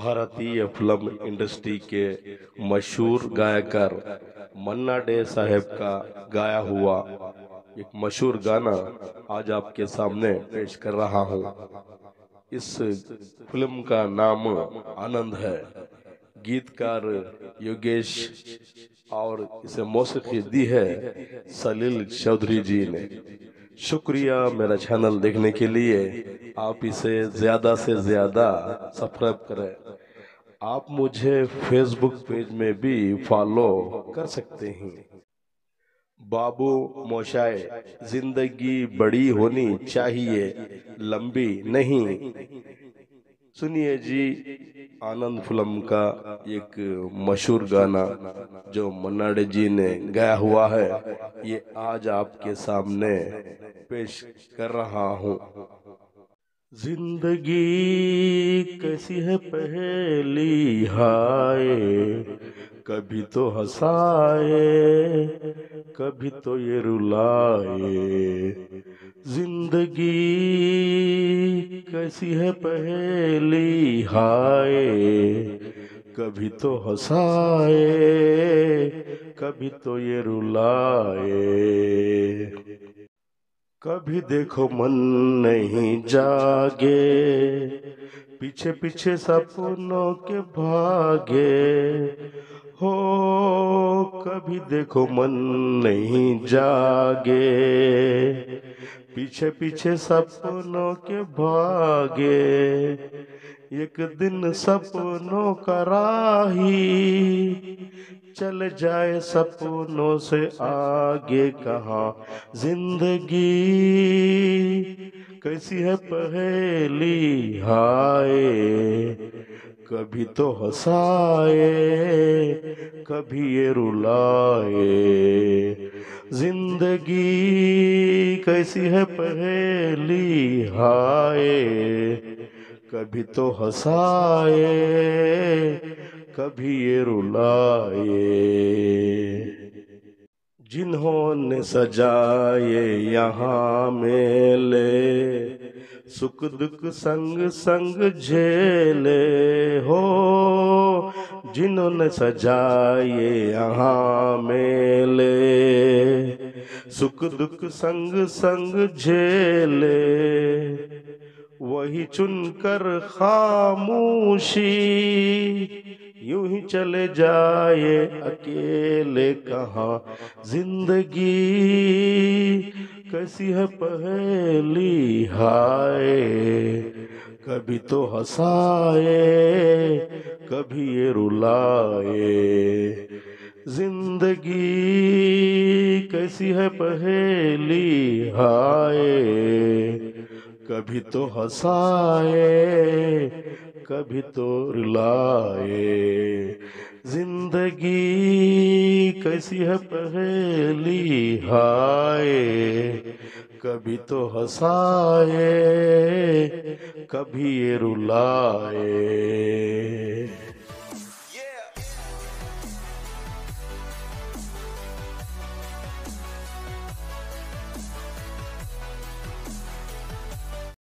भारतीय film industry के मशहूर गायकर मन्ना डे साहब का गाया हुआ एक मशहूर गाना आज आपके सामने पेश कर रहा हूँ। इस फिल्म का नाम आनंद है। गीतकार योगेश और इसे मौसीकी दी है सलील चौधरी जी ने। शुक्रिया मेरा चैनल देखने के लिए। आप इसे ज्यादा से ज्यादा सब्सक्राइब करें। आप मुझे फेसबुक पेज में भी फॉलो कर सकते हैं। बाबू मोशाय, जिंदगी बड़ी होनी चाहिए, लंबी नहीं। सुनिए जी, आनंद फिल्म का एक मशहूर गाना जो मन्ना डे जी ने गाया हुआ है, ये आज आपके सामने पेश कर रहा हूँ। जिंदगी कैसी है पहेली हाय, कभी तो हंसाए कभी तो ये रुलाए। जिंदगी कैसी है पहेली हाय, कभी तो हंसाए कभी तो ये रुलाए। कभी देखो मन नहीं जागे, पीछे पीछे सपनों के भागे हो। कभी देखो मन नहीं जागे, पीछे पीछे सपनों के भागे। एक दिन सपनों का राही चल जाए सपनों से आगे कहाँ। जिंदगी कैसी है पहेली हाय, कभी तो हंसाए कभी ये रुलाए। जिंदगी कैसी है पहेली हाय, कभी तो हंसाए कभी ये रुलाए। जिन्होंने सजाए यहाँ मेले, सुख दुख संग संग झेले हो। जिन्होंने सजाए यहाँ मेले, सुख दुख संग संग झेले। वही चुनकर खामोशी यूं ही चले जाए अकेले कहाँ। जिंदगी कैसी है पहेली हाय, कभी तो हंसाए कभी ये रुलाए। जिंदगी कैसी है पहेली हाय, कभी तो हंसाए कभी तो रुलाए। जिंदगी कैसी है पहेली हाय, कभी तो हंसाए कभी ये रुलाए।